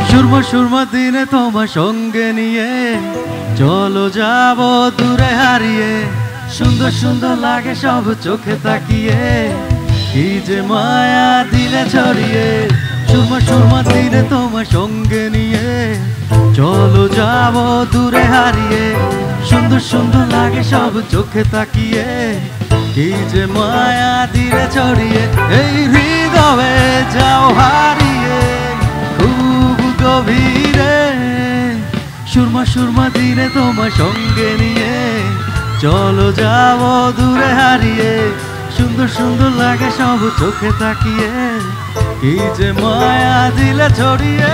সুরমা সুরমা দিনে তোমার সঙ্গে নিয়ে চলো যাব দূরে হারিয়ে। সুন্দর সুন্দর লাগে সব চোখে তাকিয়ে, কি যে মায়া দিলে ছড়িয়ে। সুরমা সুরমা দিনে তোমার সঙ্গে নিয়ে চলো যাব দূরে হারিয়ে। সুন্দর সুন্দর লাগে সব চোখে তাকিয়ে, কি যে মায়া দিলে ছড়িয়ে। এই হৃদয়ে যাও হারিয়ে খুব গভীরে। সুরমা সুরমা দিনে তোমার সঙ্গে নিয়ে চলো যাব দূরে হারিয়ে। সুন্দর সুন্দর লাগে সব চোখে তাকিয়ে, কি যে মায়া দিলে ছড়িয়ে।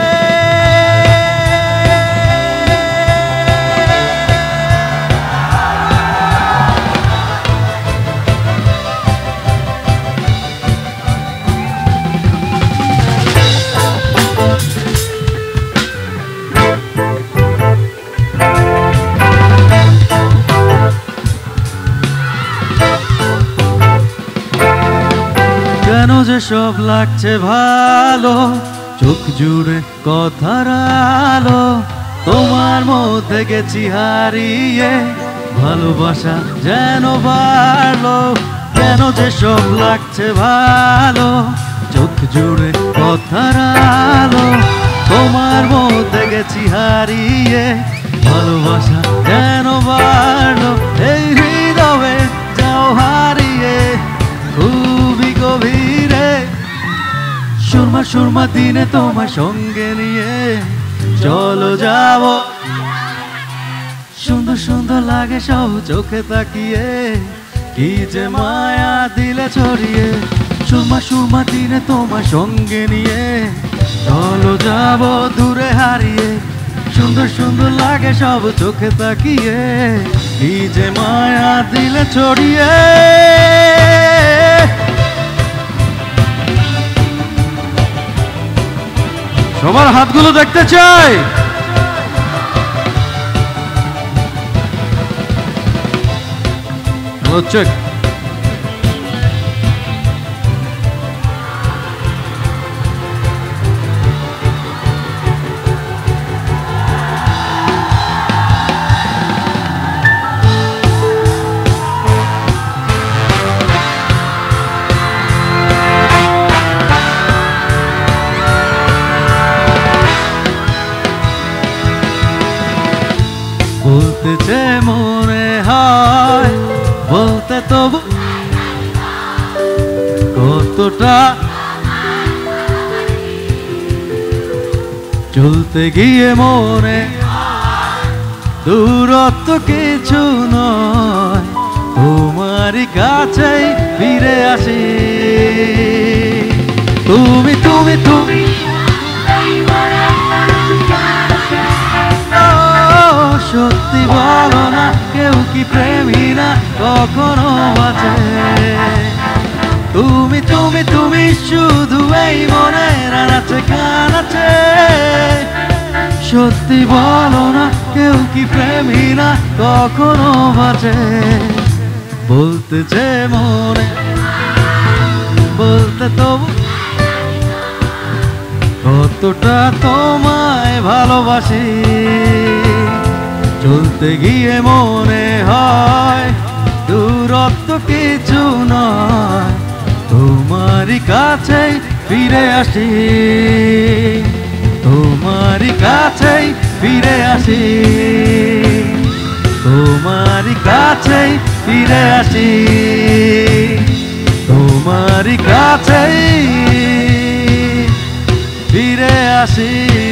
কেন যে সব লাগছে ভালো, চোখ জুড়ে কথার আলো। তোমার মধ্যে গেছি হারিয়ে, ভালোবাসা যেন বাড়লো। কেন যে সব লাগছে ভালো, চোখ জুড়ে কথার আলো। তোমার মধ্যে গেছি হারিয়ে, ভালোবাসা যেন বাড়লো। এই হৃদয়ে যাও হারিয়ে খুবই গভীরে। সুরমা সুরমা দিনে তোমার সঙ্গে নিয়ে চলো যাব। সুন্দর সুন্দর লাগে সব চোখে তাকিয়ে, কি যে মায়া দিলে ছড়িয়ে। সুরমা সুরমা দিনে তোমার সঙ্গে নিয়ে চলো যাব দূরে হারিয়ে। সুন্দর সুন্দর লাগে সব চোখে তাকিয়ে, কি যে মায়া দিলে ছড়িয়ে। সবার হাতগুলো দেখতে চাই। চেক। বলতে যে মনে হয়, বলতে তবু কতটা। চলতে গিয়ে মনে দূরত্ব কিছু নয়, তোমারই কাছেই ফিরে আসি। তুমি তুমি তুমি সত্যি বলো না, কেউ কি প্রেমী না কখনো বাঁচে। তুমি তুমি তুমি শুধু এই মনের আনাচে কানাচে। সত্যি বলো না, কেউ কি প্রেমী না কখনো বাঁচে। বলতে যে মনে, বলতে তবু কতটা তোমায় ভালোবাসি। চলতে গিয়ে মনে হয় দূরত্ব কিছু নয়, তোমারই কাছেই ফিরে আসি। তোমারই কাছেই ফিরে আসি। তোমারই কাছেই ফিরে আসি। তোমারই কাছেই ফিরে আসি।